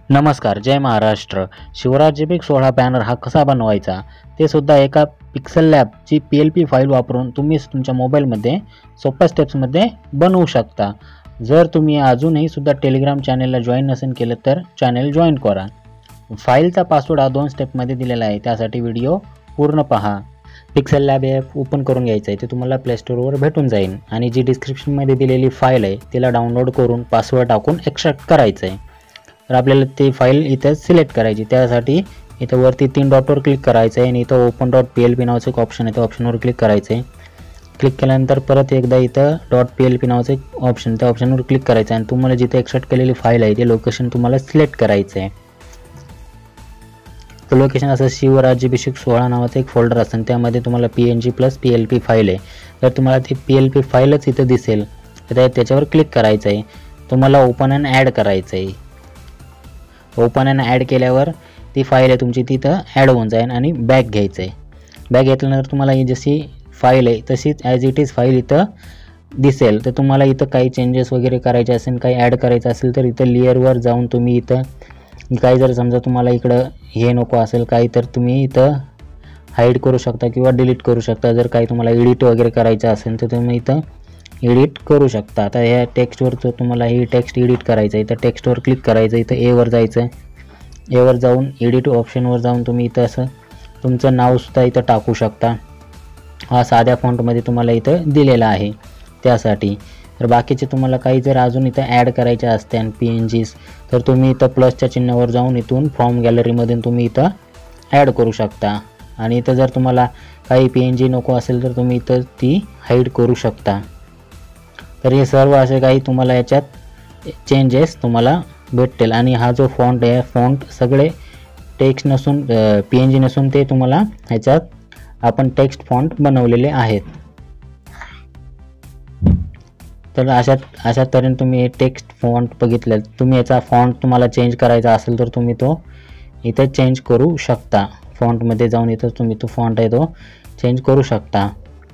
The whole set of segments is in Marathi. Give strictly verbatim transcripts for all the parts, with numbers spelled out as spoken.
नमस्कार, जय महाराष्ट्र. शिवराज्याभिषेक सोहळा बॅनर हा कसा बनवायचा ते सुद्धा एका पिक्सेल लॅबची पी एल पी फाईल वापरून तुम्ही तुमच्या मोबाईलमध्ये सोप्या स्टेप्समध्ये बनवू शकता. जर तुम्ही अजूनही सुद्धा टेलिग्राम चॅनेलला जॉईन नसेल केलं तर चॅनेल जॉईन करा. फाईलचा पासवर्ड हा दोन स्टेपमध्ये दिलेला आहे, त्यासाठी व्हिडिओ पूर्ण पहा. पिक्सेल लॅब ॲप ओपन करून घ्यायचं आहे, ते तुम्हाला प्ले स्टोअरवर भेटून जाईल आणि जी डिस्क्रिप्शनमध्ये दिलेली फाईल आहे तिला डाउनलोड करून पासवर्ड टाकून एक्स्ट्रॅक्ट करायचं आहे. तर आपल्याला ती फाईल इथं सिलेक्ट करायची. त्यासाठी इथं वरती तीन डॉटवर क्लिक करायचं आहे आणि इथं open dot P L P नावाचं एक ऑप्शन आहे, त्या ऑप्शनवर क्लिक करायचं आहे. क्लिक केल्यानंतर परत एकदा इथं डॉट पी एल पी नावाचं एक ऑप्शन, त्या ऑप्शनवर क्लिक करायचं आहे आणि तुम्हाला जिथे एक्स्ट्रॅक्ट केलेली फाईल आहे ते लोकेशन तुम्हाला सिलेक्ट करायचं आहे. तर लोकेशन असं शिवराज्याभिषेक सोहळा नावाचं एक फोल्डर असतं, त्यामध्ये तुम्हाला P N G plus P L P file आहे. तर तुम्हाला ती पी एल पी फाईलच इथं दिसेल, तर त्याच्यावर क्लिक करायचं आहे. तुम्हाला ओपन अँड ॲड करायचं आहे. ओपन अँड ॲड केल्यावर ती फाईल आहे तुमची तिथं ॲड होऊन जाईल आणि बॅक घ्यायचं आहे. बॅक घेतल्यानंतर तुम्हाला ही जशी फाईल आहे तशीच ॲज इट इज फाईल इथं दिसेल. तर तुम्हाला इथं काही चेंजेस वगैरे करायचे असेल, काही ॲड करायचं असेल तर इथं लेअरवर जाऊन तुम्ही इथं काही जर समजा तुम्हाला इकडं हे नको असेल काही, तर तुम्ही इथं हाईड करू शकता किंवा डिलीट करू शकता. जर काही तुम्हाला एडिट वगैरे करायचं असेल तर तुम्ही इथं एडिट करू शकता. आता ह्या टेक्स्टवर जर तुम्हाला ही टेक्स्ट एडिट करायचं आहे तर टेक्स्टवर क्लिक करायचं, इथं एवर जायचं. एवर जाऊन एडिट ऑप्शनवर जाऊन तुम्ही इथं असं तुमचं नावसुद्धा इथं टाकू शकता. हा साध्या फॉन्टमध्ये तुम्हाला इथं दिलेला आहे त्यासाठी. तर बाकीचे तुम्हाला काही जर अजून इथं ॲड करायचे असतील पी एन जीस तर तुम्ही इथं प्लसच्या चिन्हावर जाऊन इथून फ्रॉम गॅलरीमधून तुम्ही इथं ॲड करू शकता. आणि इथं जर तुम्हाला काही पी एन जी नको असेल तर तुम्ही इथं ती हाईड करू शकता. तर हे सर्व असे काही तुम्हाला याच्यात चेंजेस तुम्हाला भेटतील. आणि हा जो फॉन्ट आहे, फॉन्ट सगळे टेक्स्ट नसून पी एन जी नसून ते तुम्हाला ह्याच्यात आपण टेक्स्ट फॉन्ट बनवलेले आहेत. तर अशा अशा तऱ्हेने तुम्ही हे टेक्स्ट फॉन्ट बघितलं. तुम्ही याचा फॉन्ट तुम्हाला चेंज करायचा असेल तर तुम्ही तो इथं चेंज करू शकता. फॉन्टमध्ये जाऊन इथं तुम्ही तो फॉन्ट आहे तो चेंज करू शकता.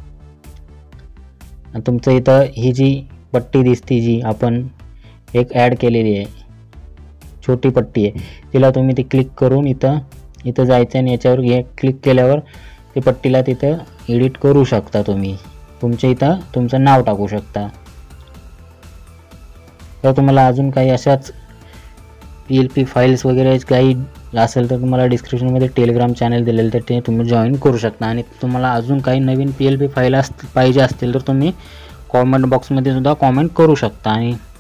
तुमचं इथं ही जी पट्टी दिसते जी आपण एक ॲड केलेली आहे, छोटी पट्टी आहे, तिला तुम्ही ती क्लिक करून इथं इथं जायचं आणि याच्यावर हे क्लिक केल्यावर ती पट्टीला तिथं एडिट करू शकता. तुम्ही तुमच्या इथं तुमचं नाव टाकू शकता. तर तुम्हाला अजून काही अशाच पी एल पी फाईल्स वगैरे काही असेल तर तुम्हाला डिस्क्रिप्शनमध्ये टेलिग्राम चॅनल दिलेलं तर ते तुम्ही जॉईन करू शकता. आणि तुम्हाला अजून काही नवीन पी एल पी फाईल अस पाहिजे असतील तर तुम्ही कॉमेंट बॉक्समध्ये सुद्धा कॉमेंट करू शकता. आणि